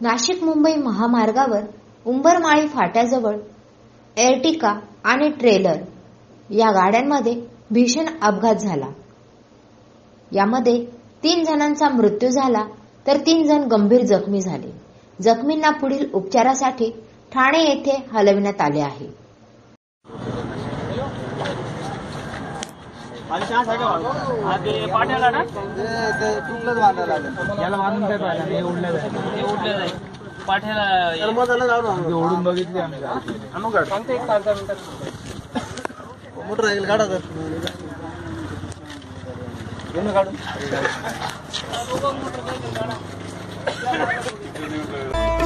नाशिक मुंबई महामार्गावर उंबरमाळी फाट्याजवळ एर्टिका आणि ट्रेलर या गाड्यांमध्ये भीषण अपघात झाला. यामध्ये 3 जणांचा मृत्यू झाला तर 3 जण गंभीर जखमी झाले. जखमींना पुढील उपचारासाठी ठाणे येथे हलविण्यात आले आहे. ओढून बघितली आम्ही मोटर राहील गाडा काढून